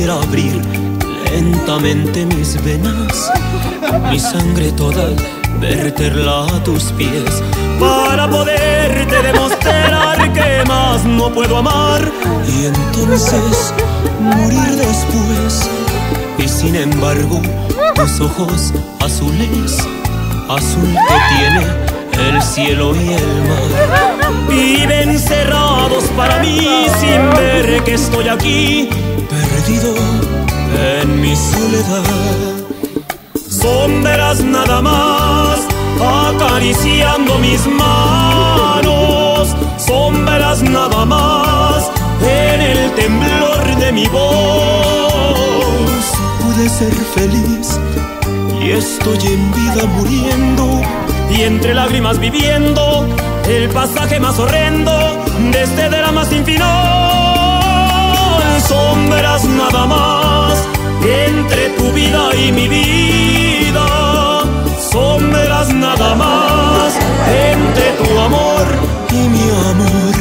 pudiera abrir lentamente mis venas, mi sangre toda verterla a tus pies, para poderte demostrar que más no puedo amar, y entonces morir después. Y sin embargo tus ojos azules, azul que tiene el cielo y el mar, viven cerrados para mí sin ver que estoy aquí, perdido en mi soledad. Sombras nada más acariciando mis manos, sombras nada más en el temblor de mi voz. Pude ser feliz y estoy en vida muriendo, y entre lágrimas viviendo el pasaje más horrendo de este drama sin final. Sombras nada más entre tu vida y mi vida, sombras nada más entre tu amor y mi amor.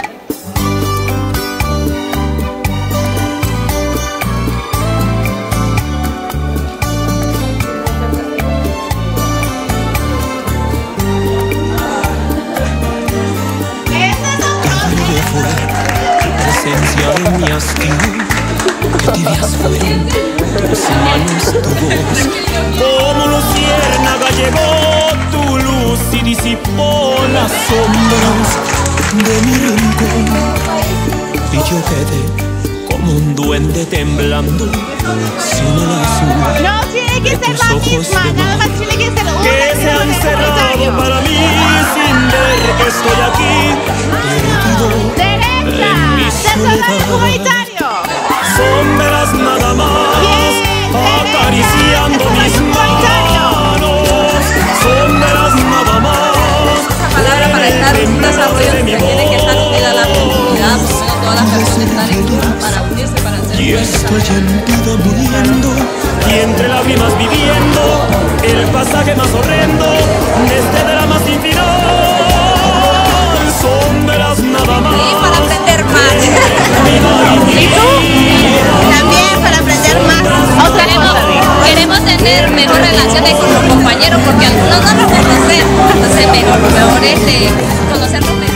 En mi hastío, que tibias fueron tus manos, tu voz. Como luciérnaga llegó tu luz y disipó las sombras de mi rincón, y yo quedé como un duende temblando sin el azul. No tiene que ser la misma, nada más tiene que ser una que se han cerrado para mí sin ver que estoy aquí, perdido en mi soledad. Sombras nada más acariciando mis manos, sombras nada más. Palabra para estar en un desarrollo que tiene que estar unida a la comunidad, por lo menos todas las personas están incluidas para unirse, para hacer. Y estoy en vida muriendo, y entre lágrimas viviendo el pasaje más horrendo de este drama sin final. Sombras nada más. Sí, para aprender más. ¿Y tú? También para aprender más. Queremos tener mejor relaciones con los compañeros porque algunos no nos conocen, entonces mejor conocerlos mejor.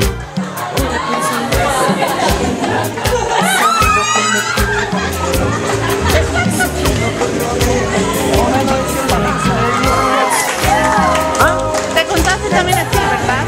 Te contaste también así, ¿verdad?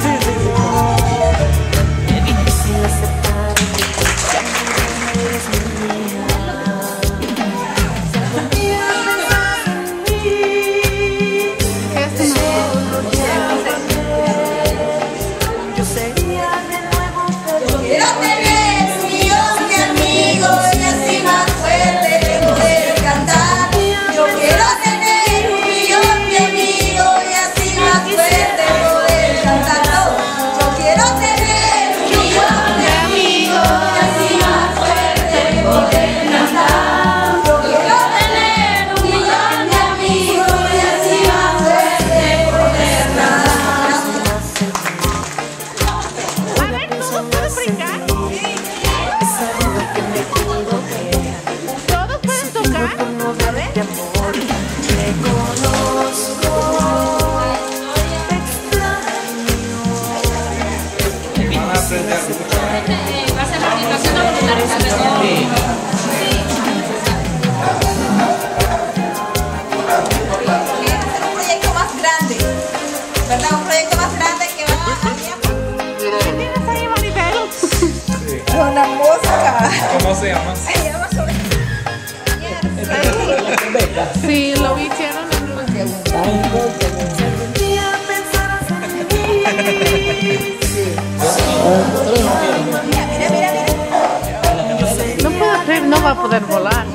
Quiero tener un millón de amigos y así más fuerte poder cantar. Yo quiero tener un millón de amigos y así más fuerte poder cantar. Yo quiero tener un millón de amigos y así más fuerte poder cantar. Yo quiero tener un millón de amigos y así más fuerte poder cantar. A ver, ¿todos pueden brincar? ¿Todos pueden tocar? A ver. Va a ser la situación voluntaria. Un proyecto más grande, ¿verdad? Un proyecto más grande que va a ¿Qué tienes ahí, Maribel? una música. ¿Cómo se llama? Se llama sobre. Sí, lo hicieron en un No puedo creer, no va a poder volar.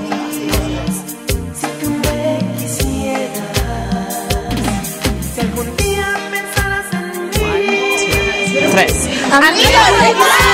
Tres. Amigos,